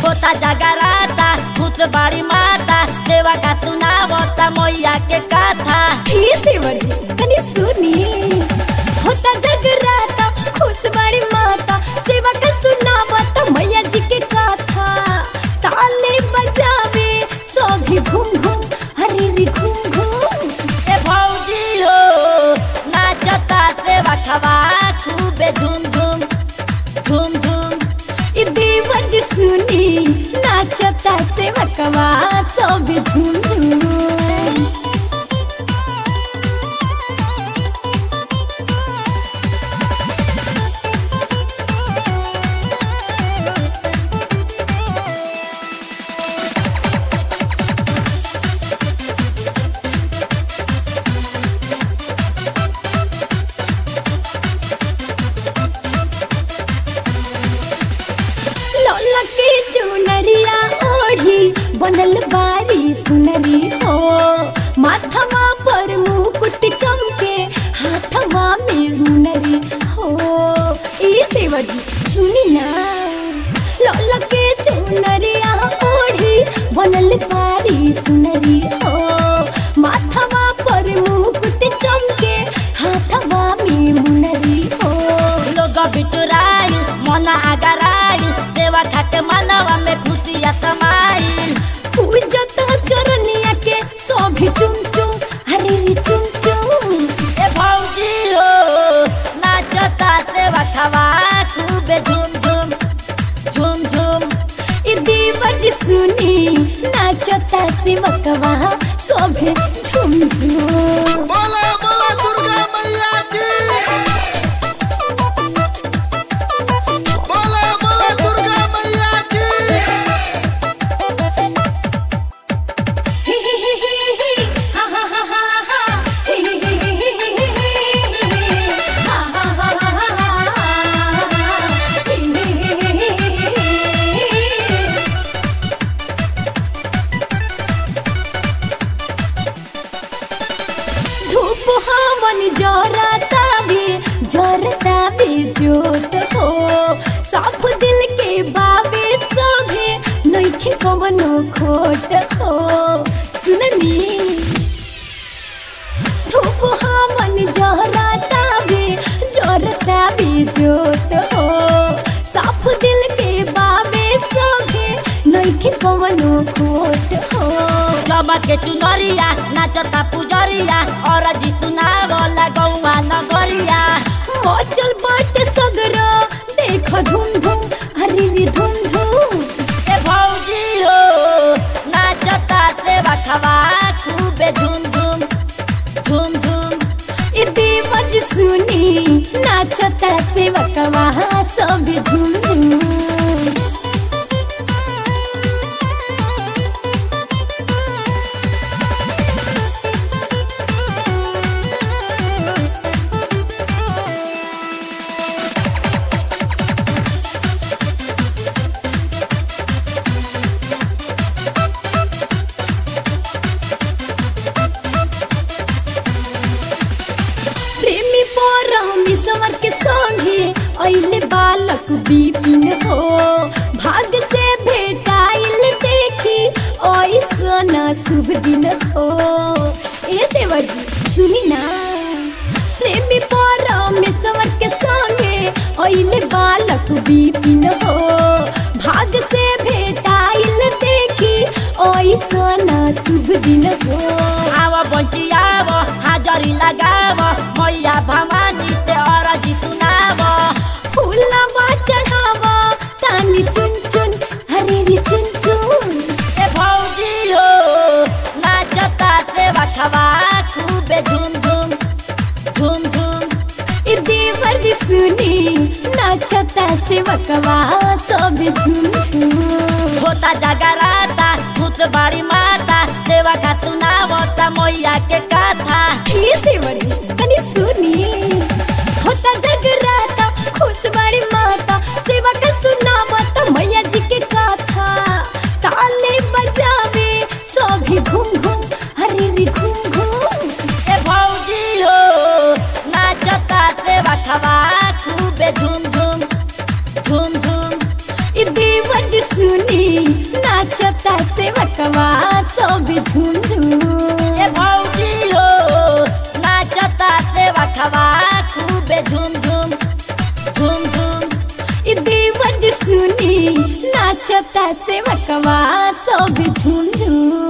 होता जगराता भूत बाड़ी माता देवा का सुनावता मैया के कथा। ये देवर जी कनी सुनी, होता जगराता खुश बड़ी माता सेवा का सुनावता मैया जी के कथा। ताले बजावे सभी घूम घूम, हरी रे घूम घूम। ए भौजी हो नाचता सेवा खवा खूबे झूम झूम झूम झूम। ये देवर जी सुनी, नाचता सेवा कवा सभी झूम झूम। लके चुनरिया ओढ़ी बनल बारी सुनरी हो, माथवा पर मुकुट चमके हाथवा में मुनरी हो। ये देवर जी सुनी ना, लके चुनरिया ओढ़ी बनल बारी सुनरी हो, माथवा पर मुकुट चमके हाथवा में मुनरी हो। लोग बिटुराई मन आगराई सेवा खाके मनवा में खुशिया समाई। पूजता चरनिया के सभी चुम चुम, हरे रे चुम चुम। ए भौजी हो नाचता सेवा खवा खूबे झूम झूम झूम झूम। ये देवर जी सुनी, नाचता सेवकवा सभी झुम झुम। बोला बोला दुर्गा मैया की, बोला बोला दुर्गा मैया की। हे हे हे हे हे, हा हा हा हा हा, हे हे हे हे हे हे हे, हा हा हा हा हा, हे हे हे हे हे। धूप हवन जरता भी जोत हो, साफ दिल के बाबे सभे नइखे कवनो खोट हो। सुननी धूप हवन जरता भी जोत हो, साफ दिल के बाबे सभे नइखे कवनो खोट हो। चमके चुनरिया नाचता पुजरिया और जी सुनावला गौवा नगरिया। मचल बाटे सगरो देखो धूम धूम, हरी रे धूम धूम। ए भौजी हो नाचता सेवा खवा खूबे झूम झूम झूम झूम। ये देवर जी सुनी, नाचता सेवकवा सभी झूम झूम। प्रेमी परमेश्वर के संगे अइले बालक विपिन हो, भाग्य से भेटाइल देखी ऐसन शुभ दिन हो। ये देवर जी सुनी ना, प्रेमी परमेश्वर के संगे अइले बालक विपिन हो, भाग्य से भेटाइल देखी ऐसन शुभ दिन हो। आव बंचियाव हाजरी लगाव मैया भवानी से अरजी सुनाव। फूलवा चढ़ावा तानी चुन चुन, हरे रे चुन चुन। ए भौजी हो नाचता सेवा खवा खूबे झूम झूम झूम झूम। ये देवर जी सुनी, नाचता सेवकवा सभी झुम झुम। होता जगराता भूत बाड़ी माता देवा का सुनावता मैया के कथा। ये देवर जी कनी सुनी, होता जगराता खुश बड़ी माता सेवा का सुनावता मैया जी के कथा। ताले बजावे सभी घूम घूम, हरी रे घूम घूम। ए भौजी हो नाचता सेवा खवा खूबे झूम झूम झूम झूम। ये देवर जी सुनी नाचता से मकवा सब झूम झूम। ए भौजी हो नाचता से वखवा खूबे झूम झूम झूम झूम। ई देवर जी सुनी नाचता से मकवा सब झूम झूम।